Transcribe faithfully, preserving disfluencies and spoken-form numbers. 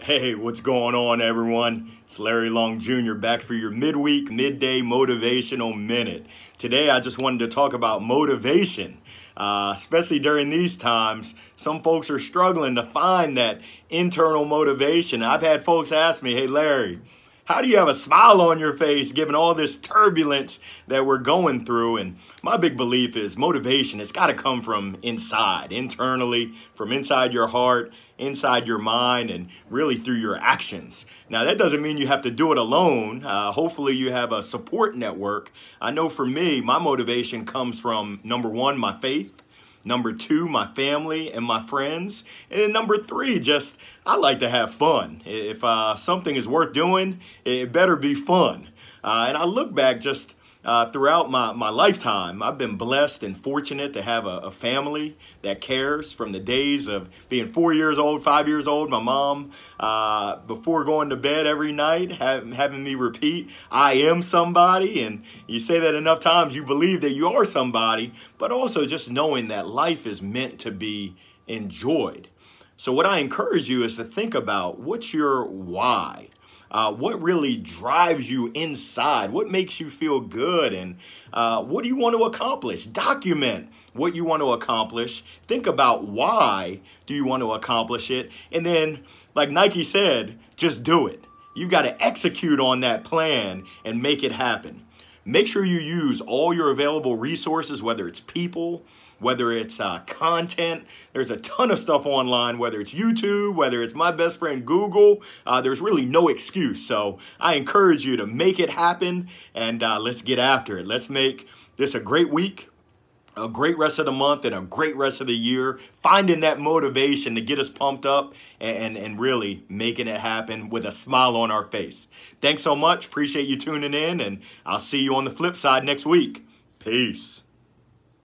Hey, what's going on, everyone? It's Larry Long Junior back for your midweek, midday motivational minute. Today, I just wanted to talk about motivation, uh, especially during these times. Some folks are struggling to find that internal motivation. I've had folks ask me, hey, Larry, how do you have a smile on your face given all this turbulence that we're going through? And my big belief is motivation, it's got to come from inside, internally, from inside your heart, inside your mind, and really through your actions. Now, that doesn't mean you have to do it alone. Uh, hopefully you have a support network. I know for me, my motivation comes from, number one, my faith. Number two, my family and my friends. And then number three, just I like to have fun. If uh, something is worth doing, it better be fun. Uh, and I look back just uh, throughout my, my lifetime, I've been blessed and fortunate to have a, a family that cares. From the days of being four years old, five years old, my mom, uh, before going to bed every night, have, having me repeat, I am somebody. And you say that enough times, you believe that you are somebody, but also just knowing that life is meant to be enjoyed. So what I encourage you is to think about, what's your why? Uh, what really drives you inside? What makes you feel good? And uh, what do you want to accomplish? Document what you want to accomplish. Think about why do you want to accomplish it? And then, like Nike said, just do it. You've got to execute on that plan and make it happen. Make sure you use all your available resources, whether it's people, whether it's uh, content. There's a ton of stuff online, whether it's YouTube, whether it's my best friend Google. Uh, there's really no excuse. So I encourage you to make it happen, and uh, let's get after it. Let's make this a great week, a great rest of the month, and a great rest of the year. Finding that motivation to get us pumped up and, and, and really making it happen with a smile on our face. Thanks so much. Appreciate you tuning in, and I'll see you on the flip side next week. Peace.